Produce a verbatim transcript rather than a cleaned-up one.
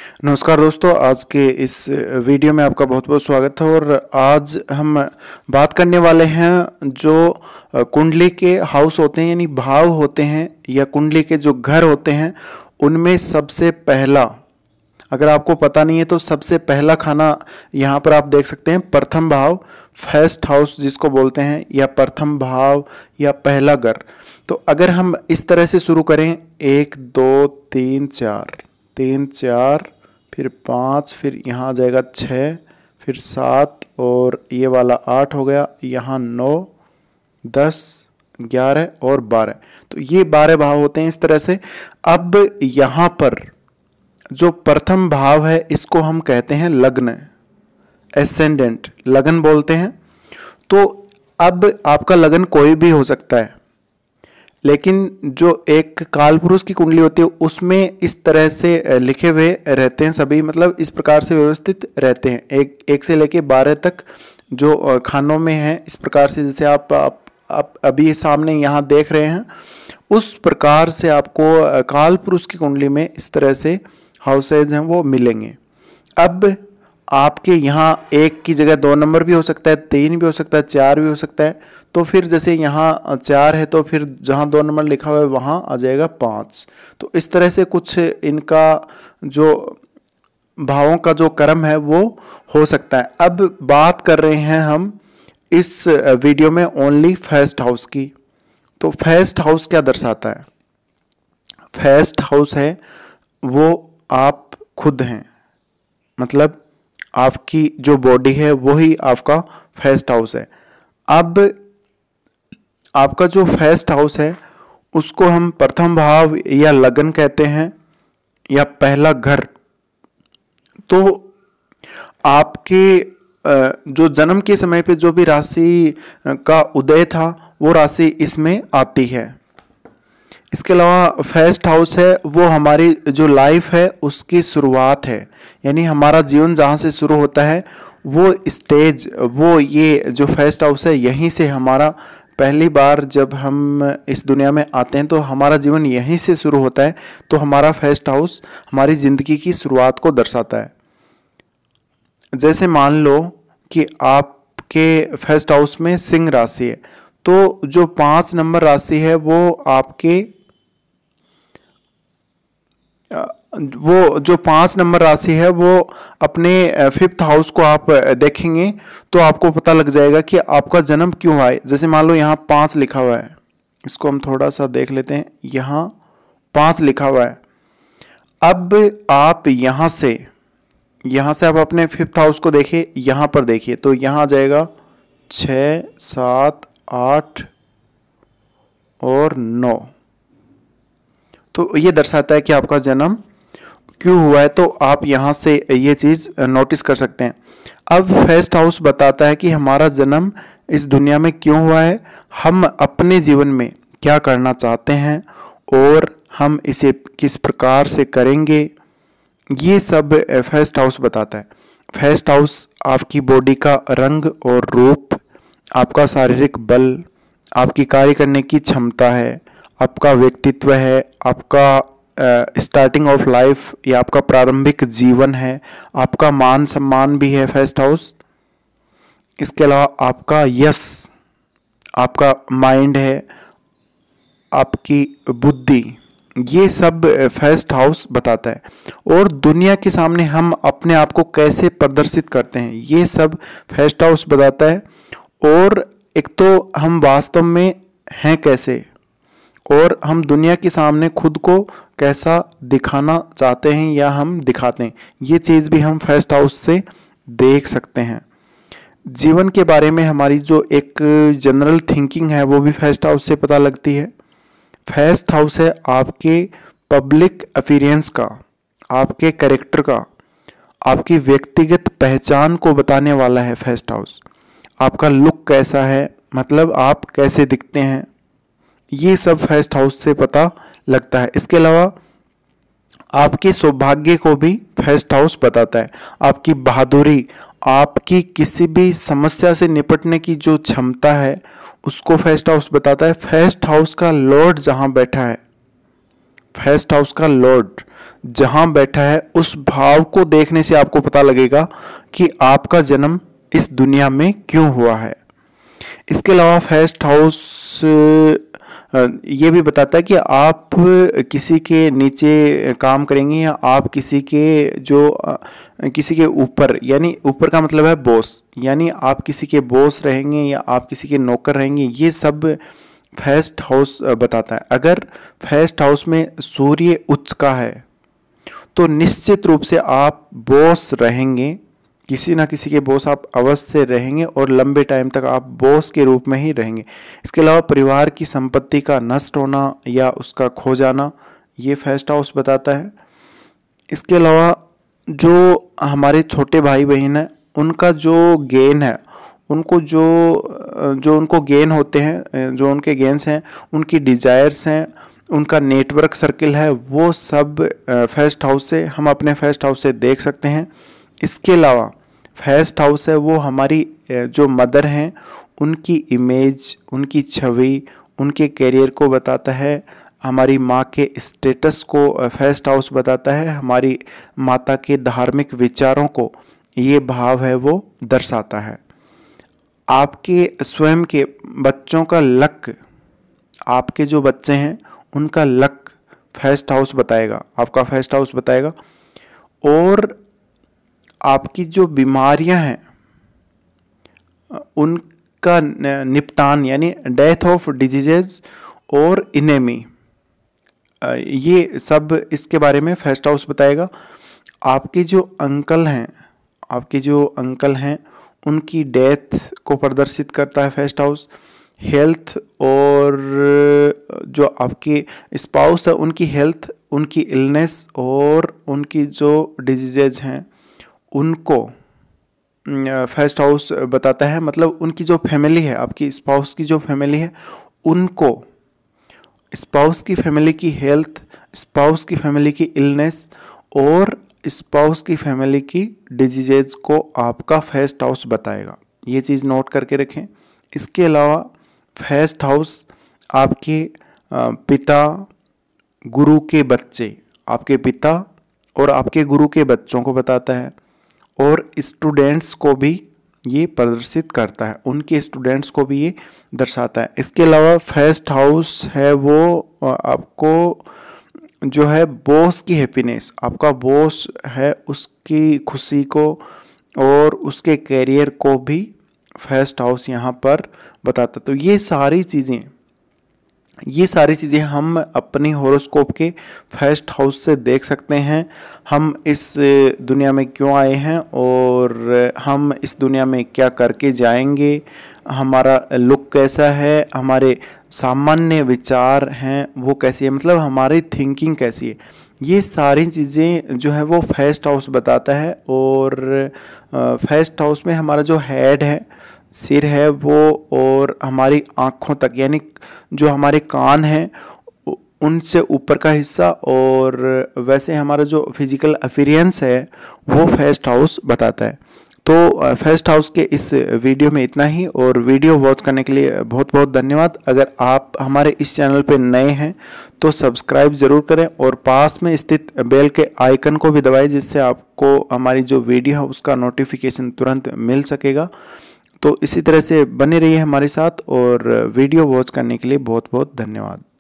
नमस्कार दोस्तों, आज के इस वीडियो में आपका बहुत बहुत स्वागत है। और आज हम बात करने वाले हैं जो कुंडली के हाउस होते हैं यानी भाव होते हैं या कुंडली के जो घर होते हैं उनमें सबसे पहला, अगर आपको पता नहीं है तो सबसे पहला खाना यहाँ पर आप देख सकते हैं प्रथम भाव, फर्स्ट हाउस जिसको बोलते हैं, या प्रथम भाव या पहला घर। तो अगर हम इस तरह से शुरू करें, एक दो तीन चार, तीन चार, फिर पाँच, फिर यहाँ आ जाएगा छः, फिर सात, और ये वाला आठ हो गया, यहाँ नौ, दस, ग्यारह और बारह। तो ये बारह भाव होते हैं इस तरह से। अब यहाँ पर जो प्रथम भाव है इसको हम कहते हैं लग्न, एसेंडेंट लगन बोलते हैं। तो अब आपका लगन कोई भी हो सकता है, लेकिन जो एक काल पुरुष की कुंडली होती है उसमें इस तरह से लिखे हुए रहते हैं सभी, मतलब इस प्रकार से व्यवस्थित रहते हैं, एक एक से लेके बारह तक जो खानों में है इस प्रकार से, जैसे आप, आप आप अभी सामने यहाँ देख रहे हैं उस प्रकार से आपको काल पुरुष की कुंडली में इस तरह से हाउसेज हैं वो मिलेंगे। अब आपके यहाँ एक की जगह दो नंबर भी हो सकता है, तीन भी हो सकता है, चार भी हो सकता है। तो फिर जैसे यहाँ चार है तो फिर जहाँ दो नंबर लिखा हुआ है वहाँ आ जाएगा पाँच। तो इस तरह से कुछ इनका जो भावों का जो क्रम है वो हो सकता है। अब बात कर रहे हैं हम इस वीडियो में ओनली फर्स्ट हाउस की। तो फर्स्ट हाउस क्या दर्शाता है? फर्स्ट हाउस है वो आप खुद हैं, मतलब आपकी जो बॉडी है वही आपका फर्स्ट हाउस है। अब आपका जो फर्स्ट हाउस है उसको हम प्रथम भाव या लगन कहते हैं या पहला घर। तो आपके जो जन्म के समय पे जो भी राशि का उदय था वो राशि इसमें आती है। इसके अलावा फर्स्ट हाउस है वो हमारी जो लाइफ है उसकी शुरुआत है, यानी हमारा जीवन जहाँ से शुरू होता है वो स्टेज, वो ये जो फर्स्ट हाउस है यहीं से हमारा पहली बार जब हम इस दुनिया में आते हैं तो हमारा जीवन यहीं से शुरू होता है। तो हमारा फर्स्ट हाउस हमारी ज़िंदगी की शुरुआत को दर्शाता है। जैसे मान लो कि आपके फर्स्ट हाउस में सिंह राशि है, तो जो पाँच नंबर राशि है वो आपके वो जो पाँच नंबर राशि है वो अपने फिफ्थ हाउस को आप देखेंगे तो आपको पता लग जाएगा कि आपका जन्म क्यों हुआ है। जैसे मान लो यहाँ पाँच लिखा हुआ है, इसको हम थोड़ा सा देख लेते हैं, यहाँ पाँच लिखा हुआ है। अब आप यहाँ से यहाँ से आप अपने फिफ्थ हाउस को देखिए, यहाँ पर देखिए तो यहाँ आ जाएगा छः, सात, आठ और नौ। तो ये दर्शाता है कि आपका जन्म क्यों हुआ है, तो आप यहाँ से ये चीज़ नोटिस कर सकते हैं। अब फर्स्ट हाउस बताता है कि हमारा जन्म इस दुनिया में क्यों हुआ है, हम अपने जीवन में क्या करना चाहते हैं और हम इसे किस प्रकार से करेंगे, ये सब फर्स्ट हाउस बताता है। फर्स्ट हाउस आपकी बॉडी का रंग और रूप, आपका शारीरिक बल, आपकी कार्य करने की क्षमता है, आपका व्यक्तित्व है, आपका स्टार्टिंग ऑफ लाइफ या आपका प्रारंभिक जीवन है, आपका मान सम्मान भी है फर्स्ट हाउस। इसके अलावा आपका यश, आपका माइंड है, आपकी बुद्धि, ये सब फर्स्ट हाउस बताता है। और दुनिया के सामने हम अपने आप को कैसे प्रदर्शित करते हैं ये सब फर्स्ट हाउस बताता है। और एक तो हम वास्तव में हैं कैसे, और हम दुनिया के सामने खुद को कैसा दिखाना चाहते हैं या हम दिखाते हैं, ये चीज़ भी हम फर्स्ट हाउस से देख सकते हैं। जीवन के बारे में हमारी जो एक जनरल थिंकिंग है वो भी फर्स्ट हाउस से पता लगती है। फर्स्ट हाउस है आपके पब्लिक अपीयरेंस का, आपके कैरेक्टर का, आपकी व्यक्तिगत पहचान को बताने वाला है फर्स्ट हाउस। आपका लुक कैसा है, मतलब आप कैसे दिखते हैं, ये सब फर्स्ट हाउस से पता लगता है। इसके अलावा आपके सौभाग्य को भी फर्स्ट हाउस बताता है। आपकी बहादुरी, आपकी किसी भी समस्या से निपटने की जो क्षमता है उसको फर्स्ट हाउस बताता है। फर्स्ट हाउस का लॉर्ड जहाँ बैठा है फर्स्ट हाउस का लॉर्ड जहां बैठा है उस भाव को देखने से आपको पता लगेगा कि आपका जन्म इस दुनिया में क्यों हुआ है। इसके अलावा फर्स्ट हाउस ये भी बताता है कि आप किसी के नीचे काम करेंगे या आप किसी के जो किसी के ऊपर, यानी ऊपर का मतलब है बॉस, यानी आप किसी के बॉस रहेंगे या आप किसी के नौकर रहेंगे, ये सब फर्स्ट हाउस बताता है। अगर फर्स्ट हाउस में सूर्य उच्च का है तो निश्चित रूप से आप बॉस रहेंगे, किसी ना किसी के बॉस आप अवश्य रहेंगे और लंबे टाइम तक आप बॉस के रूप में ही रहेंगे। इसके अलावा परिवार की संपत्ति का नष्ट होना या उसका खो जाना, ये फर्स्ट हाउस बताता है। इसके अलावा जो हमारे छोटे भाई बहन हैं उनका जो गेन है, उनको जो जो उनको गेन होते हैं, जो उनके गेन्स हैं, उनकी डिजायर्स हैं, उनका नेटवर्क सर्किल है, वो सब फर्स्ट हाउस से हम अपने फर्स्ट हाउस से देख सकते हैं। इसके अलावा फर्स्ट हाउस है वो हमारी जो मदर हैं उनकी इमेज, उनकी छवि, उनके करियर को बताता है। हमारी माँ के स्टेटस को फर्स्ट हाउस बताता है। हमारी माता के धार्मिक विचारों को ये भाव है वो दर्शाता है। आपके स्वयं के बच्चों का लक, आपके जो बच्चे हैं उनका लक फर्स्ट हाउस बताएगा, आपका फर्स्ट हाउस बताएगा। और आपकी जो बीमारियां हैं उनका निपटान, यानी डेथ ऑफ डिजीजेज और इनेमी, ये सब इसके बारे में फर्स्ट हाउस बताएगा। आपके जो अंकल हैं आपके जो अंकल हैं उनकी डेथ को प्रदर्शित करता है फर्स्ट हाउस। हेल्थ और जो आपके स्पाउस है उनकी हेल्थ, उनकी इलनेस और उनकी जो डिजीजेज हैं उनको फर्स्ट हाउस बताता है। मतलब उनकी जो फैमिली है, आपकी स्पाउस की जो फैमिली है, उनको स्पाउस की फैमिली की हेल्थ, स्पाउस की फैमिली की इलनेस और स्पाउस की फैमिली की डिजीजेज को आपका फर्स्ट हाउस बताएगा। ये चीज़ नोट करके रखें। इसके अलावा फर्स्ट हाउस आपके पिता, गुरु के बच्चे, आपके पिता और आपके गुरु के बच्चों को बताता है और स्टूडेंट्स को भी ये प्रदर्शित करता है, उनके स्टूडेंट्स को भी ये दर्शाता है। इसके अलावा फर्स्ट हाउस है वो आपको जो है बॉस की हैप्पीनेस, आपका बॉस है उसकी खुशी को और उसके करियर को भी फर्स्ट हाउस यहाँ पर बताता। तो ये सारी चीज़ें ये सारी चीज़ें हम अपनी हॉरोस्कोप के फर्स्ट हाउस से देख सकते हैं। हम इस दुनिया में क्यों आए हैं और हम इस दुनिया में क्या करके जाएंगे, हमारा लुक कैसा है, हमारे सामान्य विचार हैं वो कैसी है, मतलब हमारी थिंकिंग कैसी है, ये सारी चीज़ें जो है वो फर्स्ट हाउस बताता है। और फर्स्ट हाउस में हमारा जो हेड है, सिर है वो, और हमारी आँखों तक, यानी जो हमारे कान हैं उनसे ऊपर का हिस्सा, और वैसे हमारा जो फिजिकल अपीयरेंस है वो फर्स्ट हाउस बताता है। तो फर्स्ट हाउस के इस वीडियो में इतना ही, और वीडियो वॉच करने के लिए बहुत बहुत धन्यवाद। अगर आप हमारे इस चैनल पे नए हैं तो सब्सक्राइब ज़रूर करें और पास में स्थित बेल के आइकन को भी दबाएं, जिससे आपको हमारी जो वीडियो है उसका नोटिफिकेशन तुरंत मिल सकेगा। तो इसी तरह से बने रहिए हमारे साथ, और वीडियो वॉच करने के लिए बहुत बहुत धन्यवाद।